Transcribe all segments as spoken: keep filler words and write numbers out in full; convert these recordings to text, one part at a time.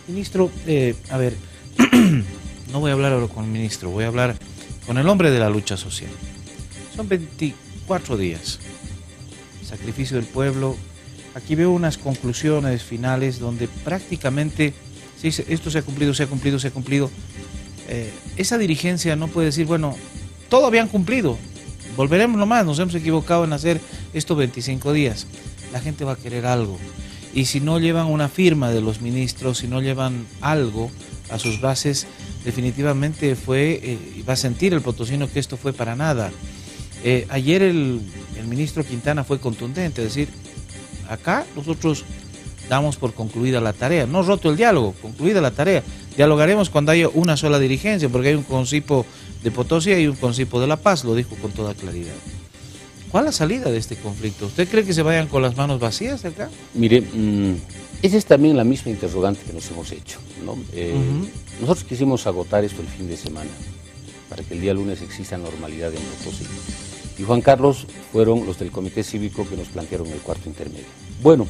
Ministro, eh, a ver, no voy a hablar ahora con el ministro, voy a hablar con el hombre de la lucha social. Son veinticuatro días, sacrificio del pueblo. Aquí veo unas conclusiones finales donde prácticamente se dice, esto se ha cumplido, se ha cumplido, se ha cumplido. Eh, esa dirigencia no puede decir, bueno, todo habían cumplido, volveremos nomás, nos hemos equivocado en hacer estos veinticinco días. La gente va a querer algo. Y si no llevan una firma de los ministros, si no llevan algo a sus bases, definitivamente fue, eh, va a sentir el potosino que esto fue para nada. Eh, ayer el, el ministro Quintana fue contundente, es decir, acá nosotros damos por concluida la tarea, no roto el diálogo, concluida la tarea. Dialogaremos cuando haya una sola dirigencia, porque hay un concipo de Potosí y hay un concipo de La Paz, lo dijo con toda claridad. ¿Cuál es la salida de este conflicto? ¿Usted cree que se vayan con las manos vacías de acá? Mire, mmm, esa es también la misma interrogante que nos hemos hecho, ¿no? Eh, uh-huh. Nosotros quisimos agotar esto el fin de semana, para que el día lunes exista normalidad en Potosí. Y Juan Carlos fueron los del Comité Cívico que nos plantearon el cuarto intermedio. Bueno,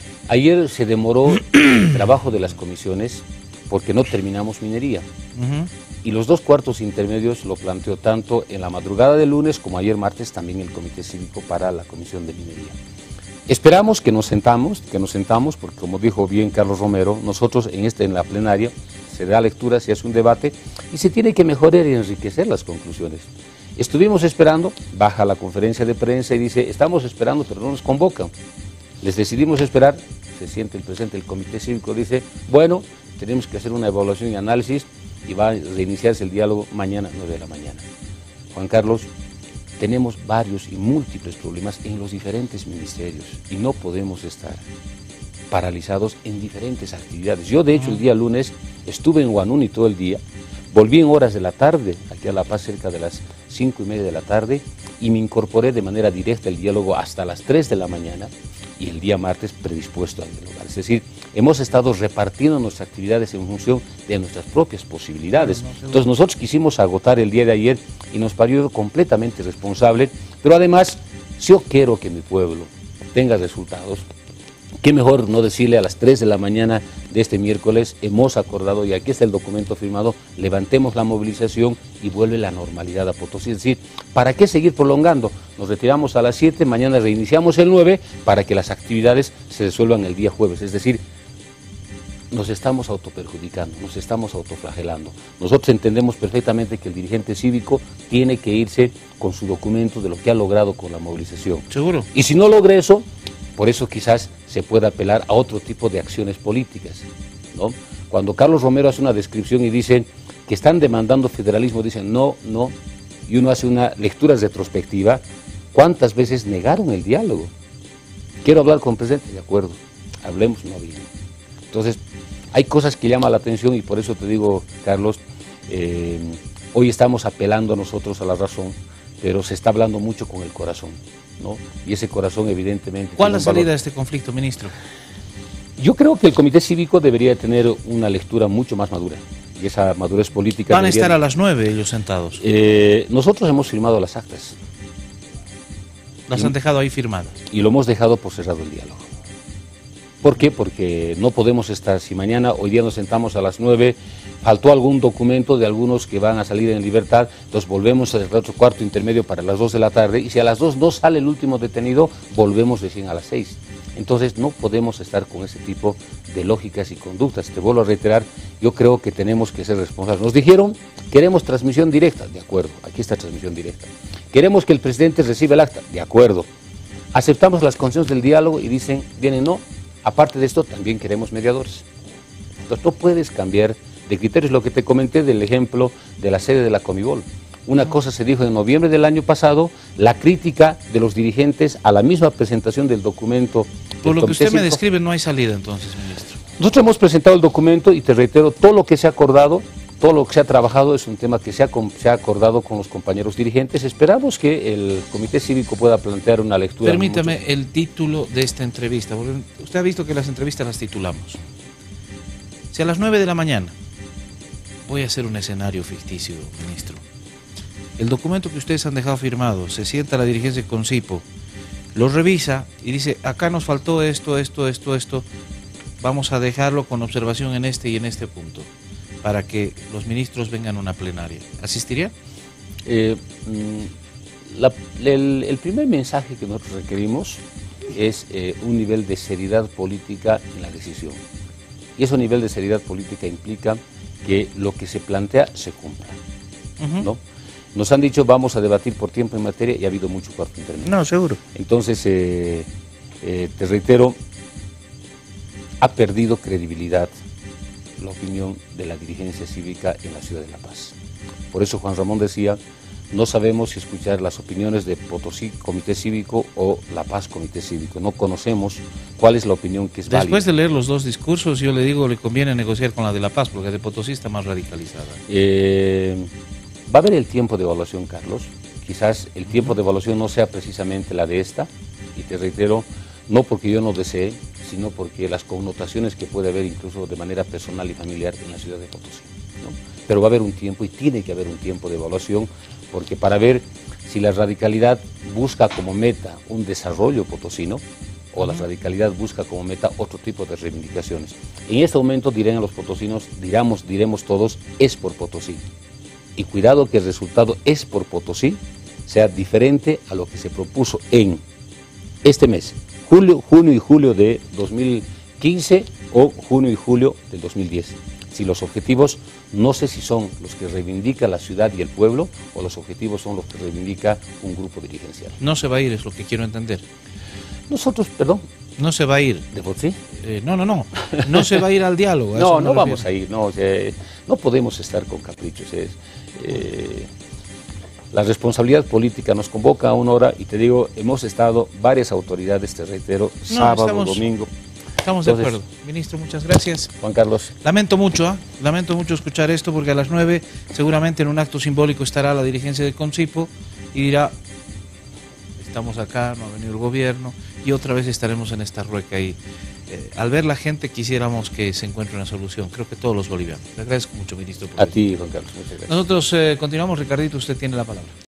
ayer se demoró el trabajo de las comisiones porque no terminamos minería. Uh-huh. Y los dos cuartos intermedios lo planteó tanto en la madrugada del lunes como ayer martes también el Comité Cívico para la Comisión de Minería. Esperamos que nos sentamos, que nos sentamos, porque como dijo bien Carlos Romero, nosotros en, este, en la plenaria se da lectura, se hace un debate y se tiene que mejorar y enriquecer las conclusiones. Estuvimos esperando, baja la conferencia de prensa y dice, estamos esperando pero no nos convocan. Les decidimos esperar, se siente el presidente del Comité Cívico, dice, bueno, tenemos que hacer una evaluación y análisis y va a reiniciarse el diálogo mañana, nueve de la mañana. Juan Carlos, tenemos varios y múltiples problemas en los diferentes ministerios y no podemos estar paralizados en diferentes actividades. Yo, de hecho, el día lunes estuve en Huanuni todo el día, volví en horas de la tarde, aquí a La Paz, cerca de las cinco y media de la tarde, y me incorporé de manera directa al diálogo hasta las tres de la mañana, y el día martes predispuesto a dialogar. Es decir, hemos estado repartiendo nuestras actividades en función de nuestras propias posibilidades. Entonces nosotros quisimos agotar el día de ayer y nos pareció completamente responsable, pero además, si yo quiero que mi pueblo tenga resultados, qué mejor no decirle a las tres de la mañana de este miércoles, hemos acordado, y aquí está el documento firmado, levantemos la movilización y vuelve la normalidad a Potosí. Es decir, ¿para qué seguir prolongando? Nos retiramos a las siete, mañana reiniciamos el nueve para que las actividades se resuelvan el día jueves. Es decir, nos estamos autoperjudicando, nos estamos autoflagelando. Nosotros entendemos perfectamente que el dirigente cívico tiene que irse con su documento de lo que ha logrado con la movilización. Seguro. Y si no logra eso, por eso quizás se pueda apelar a otro tipo de acciones políticas, ¿no? Cuando Carlos Romero hace una descripción y dice que están demandando federalismo, dicen no, no, y uno hace una lectura retrospectiva, ¿cuántas veces negaron el diálogo? Quiero hablar con el presidente, de acuerdo, hablemos, no bien. Entonces, hay cosas que llaman la atención y por eso te digo, Carlos, eh, hoy estamos apelando nosotros a la razón, pero se está hablando mucho con el corazón, ¿no? Y ese corazón evidentemente... ¿Cuál es la salida de este conflicto, ministro? Yo creo que el Comité Cívico debería tener una lectura mucho más madura, y esa madurez política... Van a debería... estar a las nueve ellos sentados. Eh, nosotros hemos firmado las actas. Las y, han dejado ahí firmadas. Y lo hemos dejado por cerrado el diálogo. ¿Por qué? Porque no podemos estar, si mañana, hoy día nos sentamos a las nueve, faltó algún documento de algunos que van a salir en libertad, entonces volvemos al otro cuarto intermedio para las dos de la tarde, y si a las dos no sale el último detenido, volvemos recién a las seis. Entonces no podemos estar con ese tipo de lógicas y conductas. Te vuelvo a reiterar, yo creo que tenemos que ser responsables. Nos dijeron, queremos transmisión directa, de acuerdo, aquí está transmisión directa. Queremos que el presidente reciba el acta, de acuerdo. Aceptamos las condiciones del diálogo y dicen, vienen no. Aparte de esto, también queremos mediadores. Entonces, no puedes cambiar de criterios. Lo que te comenté del ejemplo de la sede de la Comibol. Una cosa se dijo en noviembre del año pasado, la crítica de los dirigentes a la misma presentación del documento. Por lo que usted me describe, no hay salida entonces, ministro. Nosotros hemos presentado el documento y te reitero, todo lo que se ha acordado, todo lo que se ha trabajado es un tema que se ha, se ha acordado con los compañeros dirigentes. Esperamos que el Comité Cívico pueda plantear una lectura. Permítame mucho... el título de esta entrevista. Usted ha visto que las entrevistas las titulamos. Si a las nueve de la mañana, voy a hacer un escenario ficticio, ministro, el documento que ustedes han dejado firmado, se sienta la dirigencia de Concipo, lo revisa y dice, acá nos faltó esto, esto, esto, esto, vamos a dejarlo con observación en este y en este punto, para que los ministros vengan a una plenaria. ¿Asistiría? Eh, la, el, el primer mensaje que nosotros requerimos es eh, un nivel de seriedad política en la decisión. Y ese nivel de seriedad política implica que lo que se plantea se cumpla. Uh-huh. ¿No? Nos han dicho vamos a debatir por tiempo en materia y ha habido mucho cuarto intermedio. No, seguro. Entonces, eh, eh, te reitero, ha perdido credibilidad la opinión de la dirigencia cívica en la ciudad de La Paz. Por eso Juan Ramón decía, no sabemos si escuchar las opiniones de Potosí Comité Cívico o La Paz Comité Cívico. No conocemos cuál es la opinión que es válida. Después de leer los dos discursos, yo le digo, le conviene negociar con la de La Paz, porque la de Potosí está más radicalizada. Eh, va a haber el tiempo de evaluación, Carlos. Quizás el tiempo de evaluación no sea precisamente la de esta, y te reitero, no porque yo no desee, sino porque las connotaciones que puede haber incluso de manera personal y familiar en la ciudad de Potosí, ¿no? Pero va a haber un tiempo y tiene que haber un tiempo de evaluación, porque para ver si la radicalidad busca como meta un desarrollo potosino o la radicalidad busca como meta otro tipo de reivindicaciones. En este momento dirán los potosinos, diramos, diremos todos, es por Potosí. Y cuidado que el resultado es por Potosí sea diferente a lo que se propuso en este mes, julio, junio y julio de dos mil quince o junio y julio del dos mil diez. Si los objetivos, no sé si son los que reivindica la ciudad y el pueblo o los objetivos son los que reivindica un grupo dirigencial. No se va a ir, es lo que quiero entender. Nosotros, perdón. No se va a ir. ¿De por sí? Eh, no, no, no. No se va a ir al diálogo. No, no vamos a ir. No, o sea, no podemos estar con caprichos. Es, eh, la responsabilidad política nos convoca a una hora y te digo, hemos estado varias autoridades, te reitero, no, sábado, estamos... domingo. Estamos de acuerdo. Ministro, muchas gracias. Juan Carlos. Lamento mucho, ¿eh? Lamento mucho escuchar esto porque a las nueve seguramente en un acto simbólico estará la dirigencia del Concipo y dirá, estamos acá, no ha venido el gobierno y otra vez estaremos en esta rueca y eh, al ver la gente quisiéramos que se encuentre una solución, creo que todos los bolivianos. Le agradezco mucho, ministro. Por a ti, Juan Carlos, muchas gracias. Nosotros eh, continuamos, Ricardito, usted tiene la palabra.